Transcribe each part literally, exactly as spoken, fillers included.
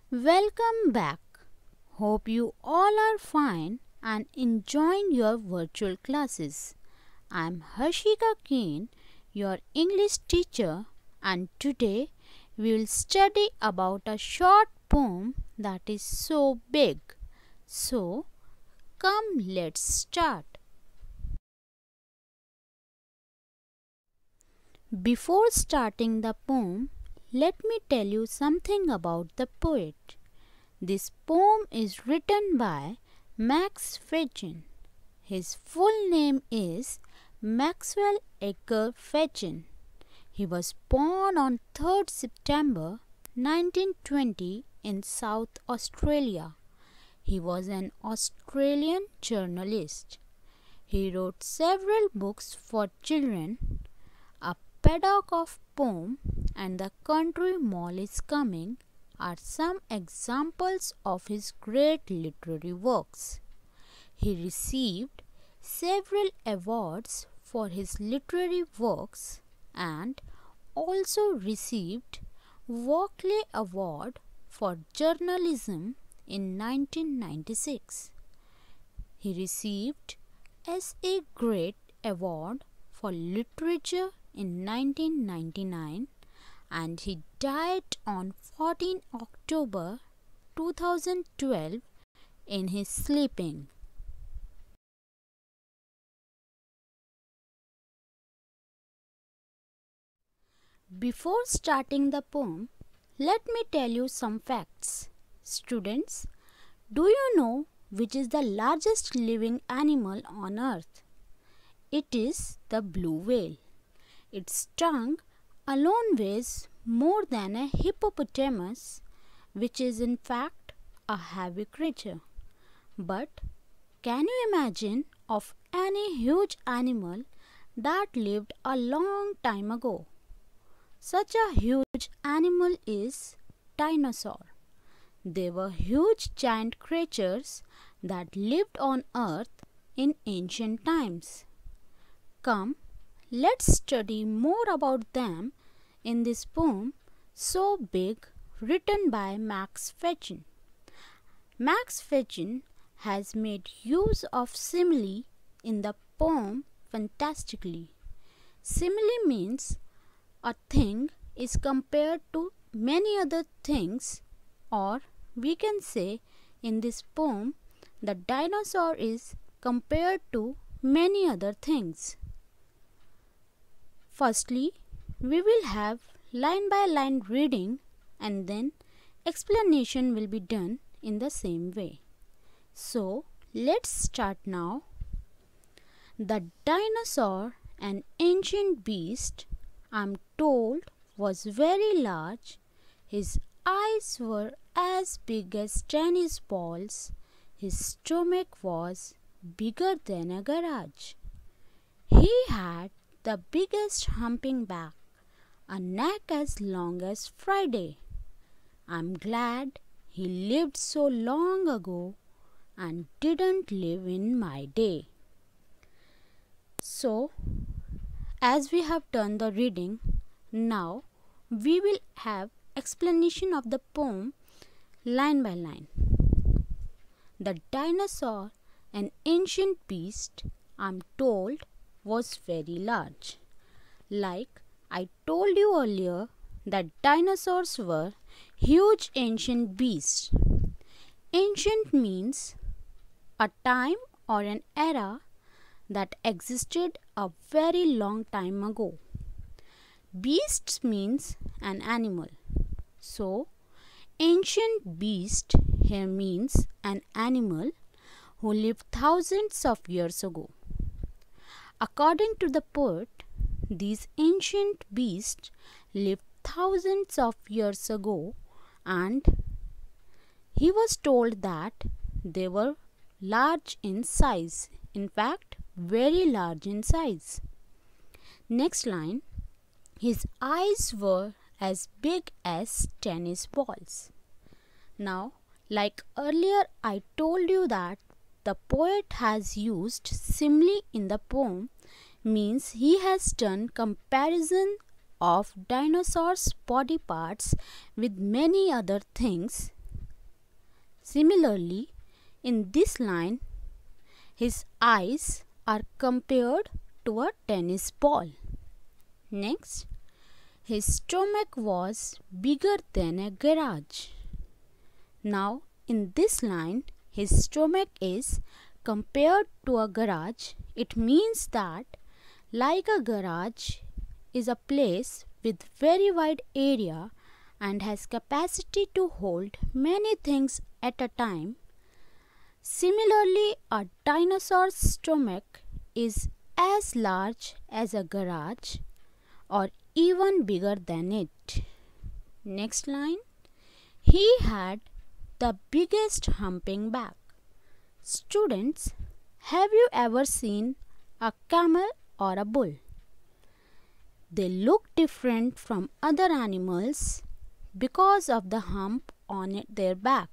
Welcome back. Hope you all are fine and enjoying your virtual classes. I'm Harshika Kane, your English teacher, and today we will study about a short poem that is so big. So, come let's start. Before starting the poem, let me tell you something about the poet. This poem is written by Max Fechner. His full name is Maxwell Edgar Fechner. He was born on third September nineteen twenty in South Australia. He was an Australian journalist. He wrote several books for children. A Paddock of Poem and The Country Mall is Coming are some examples of his great literary works. He received several awards for his literary works and also received Walkley Award for Journalism in nineteen ninety-six. He received S A Grant Award for Literature in nineteen ninety-nine and he died on fourteenth October two thousand twelve in his sleeping. Before starting the poem, let me tell you some facts. Students, do you know which is the largest living animal on earth? It is the blue whale. Its tongue alone weighs more than a hippopotamus, which is in fact a heavy creature. But can you imagine of any huge animal that lived a long time ago? Such a huge animal is dinosaur. They were huge giant creatures that lived on earth in ancient times. Come, let's study more about them in this poem so big written by Max Fechner. Max Fechner has made use of simile in the poem fantastically. Simile means a thing is compared to many other things, or we can say in this poem the dinosaur is compared to many other things. Firstly, we will have line by line reading and then explanation will be done in the same way. So, let's start now. The dinosaur, an ancient beast, I'm told, was very large. His eyes were as big as tennis balls. His stomach was bigger than a garage. He had the biggest humping back, a neck as long as Friday. I'm glad he lived so long ago and didn't live in my day. So, as we have done the reading, now we will have explanation of the poem line by line. The dinosaur, an ancient beast, I'm told, was very large. Like I told you earlier that dinosaurs were huge ancient beasts. Ancient means a time or an era that existed a very long time ago. Beasts means an animal. So, ancient beast here means an animal who lived thousands of years ago. According to the poet, these ancient beasts lived thousands of years ago and he was told that they were large in size. In fact, very large in size. Next line, his eyes were as big as tennis balls. Now, like earlier I told you that the poet has used simile in the poem means he has done comparison of dinosaurs' body parts with many other things Similarly, in this line, his eyes are compared to a tennis ball. Next, his stomach was bigger than a garage. Now, in this line, his stomach is compared to a garage. It means that, like a garage is a place with very wide area and has capacity to hold many things at a time, similarly, a dinosaur's stomach is as large as a garage or even bigger than it. Next line, he had the biggest humping back. Students, have you ever seen a camel or a bull? They look different from other animals because of the hump on their back.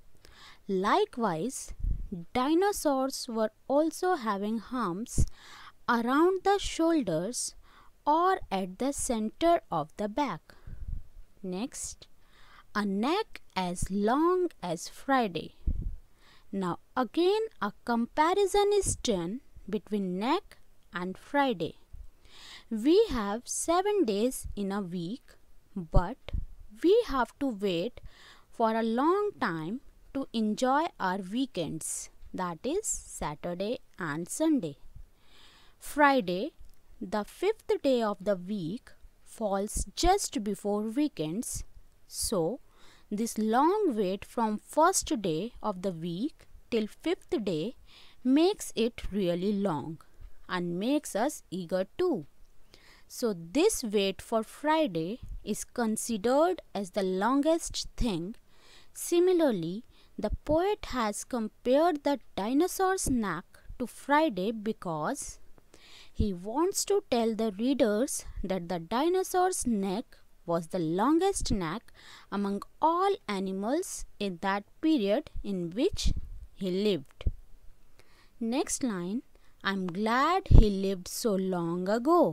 Likewise, dinosaurs were also having humps around the shoulders or at the center of the back. Next, a neck as long as Friday. Now again a comparison is done between neck and Friday. We have seven days in a week, but we have to wait for a long time to enjoy our weekends, that is Saturday and Sunday. Friday, the fifth day of the week, falls just before weekends, so this long wait from first day of the week till fifth day makes it really long and makes us eager too. So this wait for Friday is considered as the longest thing. Similarly, the poet has compared the dinosaur's neck to Friday because he wants to tell the readers that the dinosaur's neck was the longest neck among all animals in that period in which he lived. Next line, I'm glad he lived so long ago.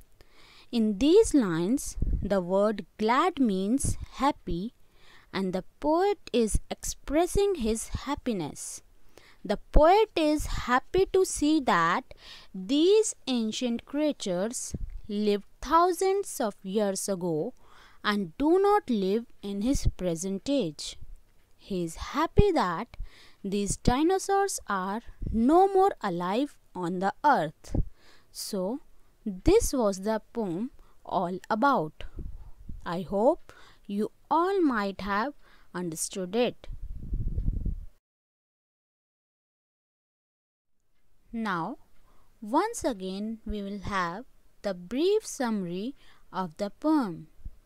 In these lines, the word glad means happy, and the poet is expressing his happiness. The poet is happy to see that these ancient creatures lived thousands of years ago and do not live in his present age. He is happy that these dinosaurs are no more alive on the earth. So, this was the poem all about. I hope you all might have understood it. Now, once again we will have the brief summary of the poem.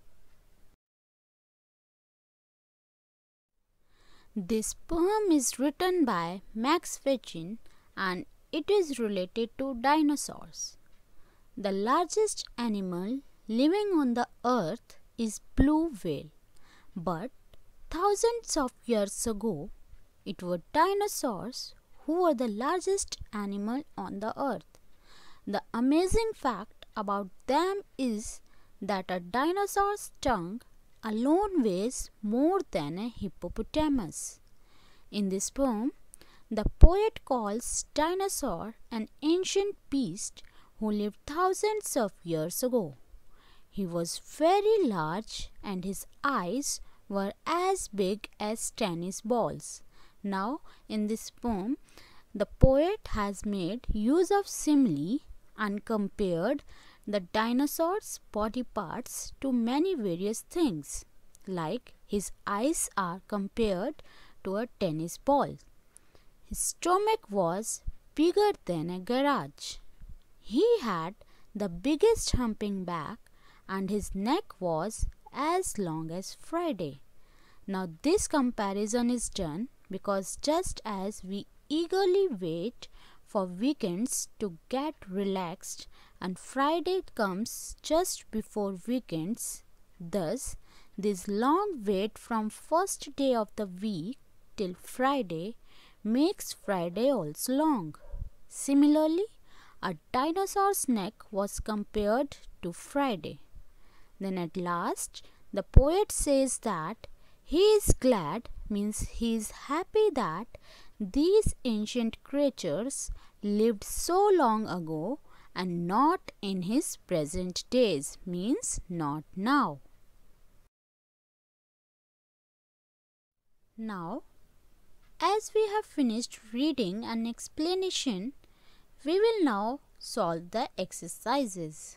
This poem is written by Max Fechin and it is related to dinosaurs. The largest animal living on the earth is blue whale, but thousands of years ago it were dinosaurs who were the largest animal on the earth. The amazing fact about them is that a dinosaur's tongue alone weighs more than a hippopotamus. In this poem, the poet calls dinosaur an ancient beast who lived thousands of years ago. He was very large and his eyes were as big as tennis balls. Now, in this poem, the poet has made use of simile and compared the dinosaur's body parts to many various things, like his eyes are compared to a tennis ball. His stomach was bigger than a garage. He had the biggest humping back and his neck was as long as Friday. Now this comparison is done because just as we eagerly wait for weekends to get relaxed and Friday comes just before weekends, thus this long wait from first day of the week till Friday makes Friday also long. Similarly, a dinosaur's neck was compared to Friday. Then at last, the poet says that he is glad means he is happy that these ancient creatures lived so long ago and not in his present days, means not now. Now, as we have finished reading an explanation, we will now solve the exercises.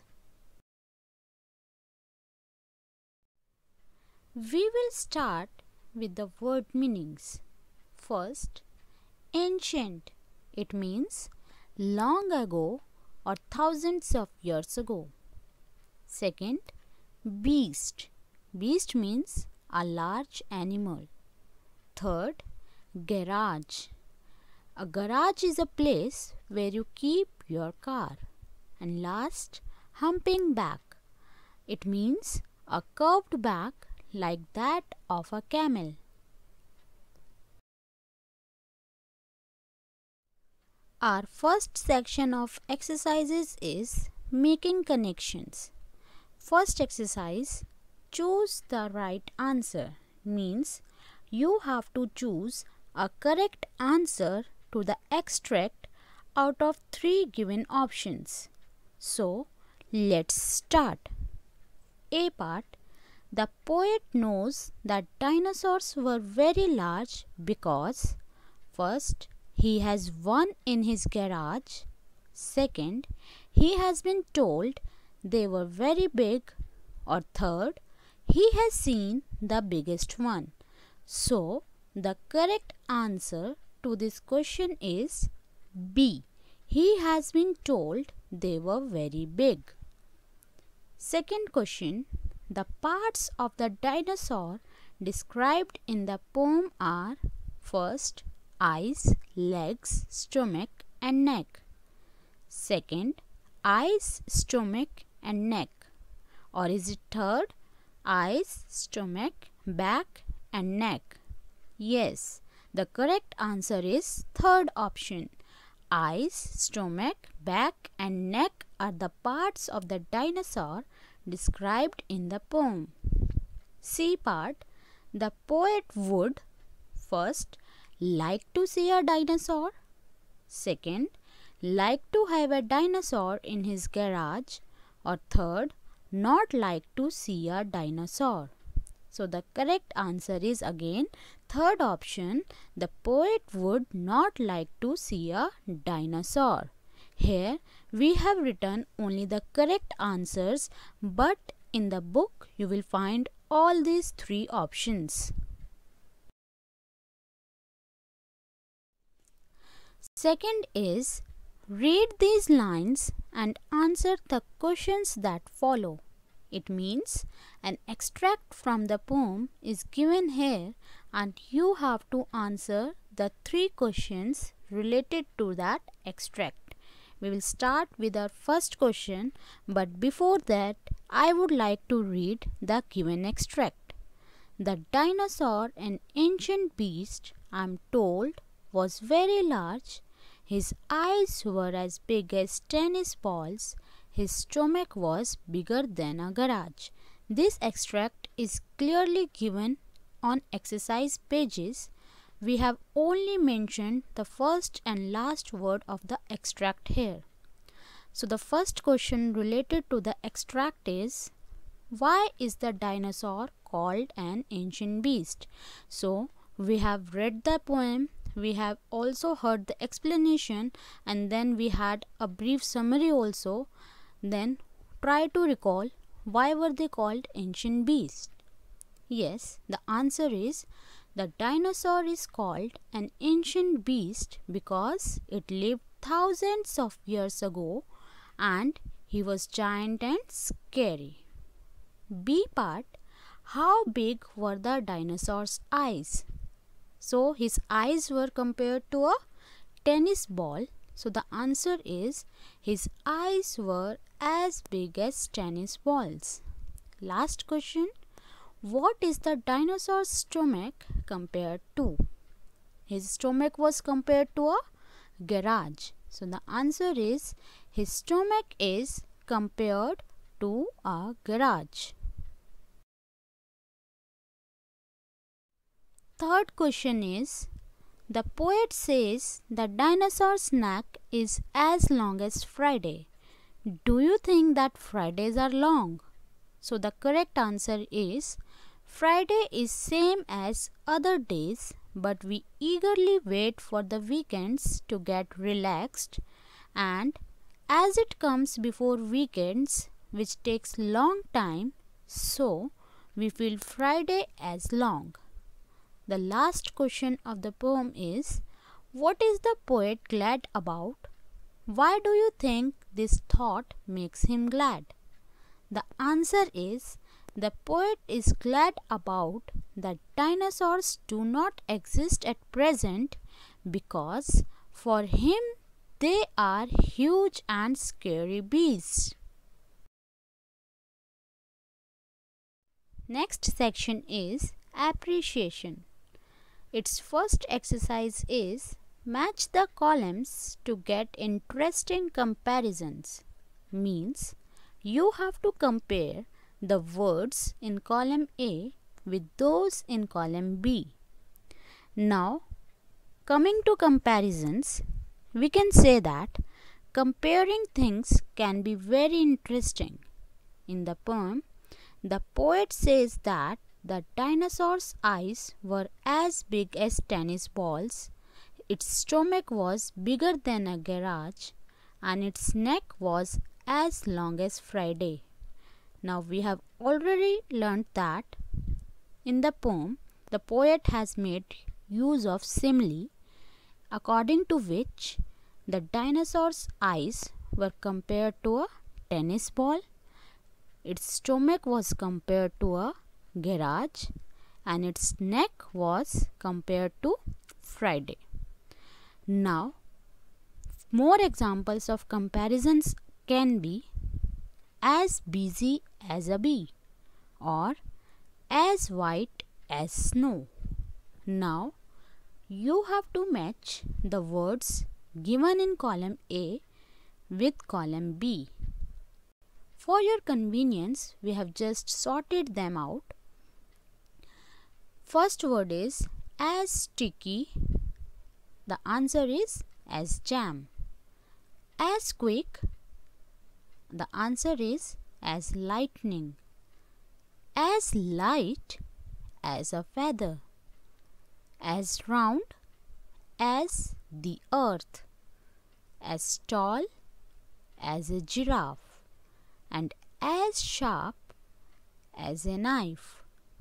We will start with the word meanings. First, ancient. It means long ago or thousands of years ago. Second, beast. Beast means a large animal. Third, garage. A garage is a place where you keep your car. And last, humping back. It means a curved back like that of a camel. Our first section of exercises is making connections. First exercise, choose the right answer, means you have to choose a correct answer to the extract out of three given options. So, let's start. A part, the poet knows that dinosaurs were very large because first, he has one in his garage. Second, he has been told they were very big. Or third, he has seen the biggest one. So, the correct answer to this question is B. He has been told they were very big. Second question, the parts of the dinosaur described in the poem are first, eyes, legs, stomach and neck. Second, eyes, stomach and neck. Or is it third, eyes, stomach, back and neck? Yes, the correct answer is third option. Eyes, stomach, back and neck are the parts of the dinosaur described in the poem. C part, the poet would first like to see a dinosaur. Second, like to have a dinosaur in his garage. Or third, not like to see a dinosaur. So the correct answer is again third option. The poet would not like to see a dinosaur. Here we have written only the correct answers, but in the book you will find all these three options. Second is, read these lines and answer the questions that follow. It means an extract from the poem is given here and you have to answer the three questions related to that extract. We will start with our first question, but before that I would like to read the given extract. The dinosaur, an ancient beast, I am told, was very large. His eyes were as big as tennis balls. His stomach was bigger than a garage. This extract is clearly given on exercise pages. We have only mentioned the first and last word of the extract here. So the first question related to the extract is, why is the dinosaur called an ancient beast? So we have read the poem, we have also heard the explanation, and then we had a brief summary also. Then try to recall, why were they called ancient beasts? Yes, the answer is the dinosaur is called an ancient beast because it lived thousands of years ago and he was giant and scary. B part, how big were the dinosaur's eyes? So his eyes were compared to a tennis ball. So the answer is his eyes were as big as tennis balls. Last question, what is the dinosaur's stomach compared to? His stomach was compared to a garage. So the answer is his stomach is compared to a garage. third question is, the poet says the dinosaur's neck is as long as Friday. Do you think that Fridays are long? So the correct answer is, Friday is same as other days, but we eagerly wait for the weekends to get relaxed, and as it comes before weekends, which takes long time, so we feel Friday as long. The last question of the poem is, what is the poet glad about? Why do you think this thought makes him glad? The answer is, the poet is glad about that dinosaurs do not exist at present because for him they are huge and scary beasts. Next section is appreciation. Its first exercise is match the columns to get interesting comparisons. Means you have to compare the words in column A with those in column B. Now, coming to comparisons, we can say that comparing things can be very interesting. In the poem, the poet says that the dinosaur's eyes were as big as tennis balls, its stomach was bigger than a garage, and its neck was as long as Friday. Now we have already learnt that in the poem, the poet has made use of simile, according to which the dinosaur's eyes were compared to a tennis ball, its stomach was compared to a garage, and its neck was compared to Friday. Now, more examples of comparisons can be as busy as a bee or as white as snow. Now, you have to match the words given in column A with column B. For your convenience, we have just sorted them out. First word is as sticky. The answer is as jam. As quick. The answer is as lightning. As light as a feather. As round as the earth. As tall as a giraffe. And as sharp as a knife.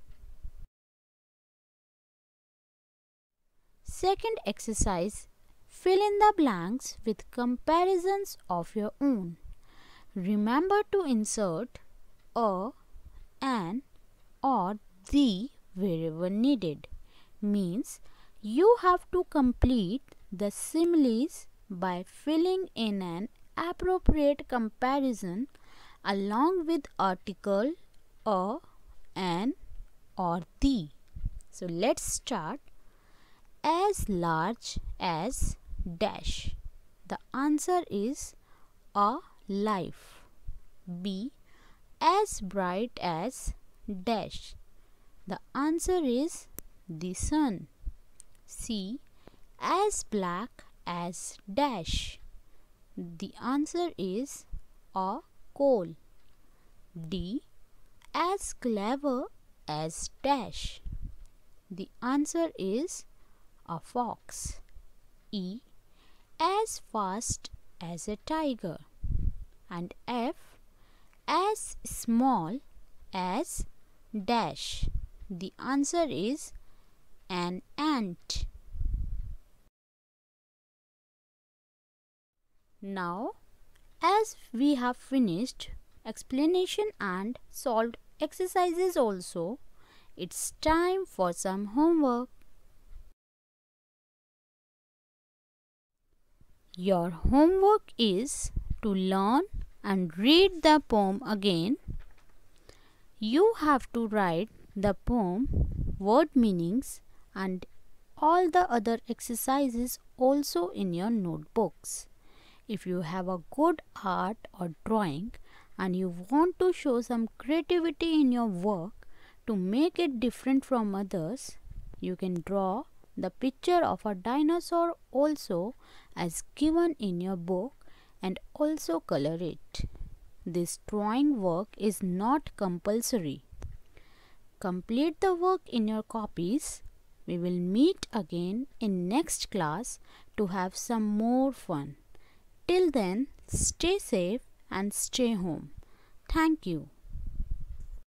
Second exercise, fill in the blanks with comparisons of your own. Remember to insert a, an or the wherever needed. Means you have to complete the similes by filling in an appropriate comparison along with article a, an or the. So let's start. As large as dash. The answer is a life. B. As bright as dash. The answer is the sun. C. As black as dash. The answer is a coal. D. As clever as dash. The answer is a fox. E. As fast as a tiger. And F. As small as dash. The answer is an ant. Now, as we have finished explanation and solved exercises also, it's time for some homework. Your homework is to learn and read the poem again. You have to write the poem, word meanings and all the other exercises also in your notebooks. If you have a good art or drawing and you want to show some creativity in your work to make it different from others, You can draw the picture of a dinosaur also as given in your book and also color it. This drawing work is not compulsory. Complete the work in your copies. We will meet again in next class to have some more fun. Till then, stay safe and stay home. Thank you.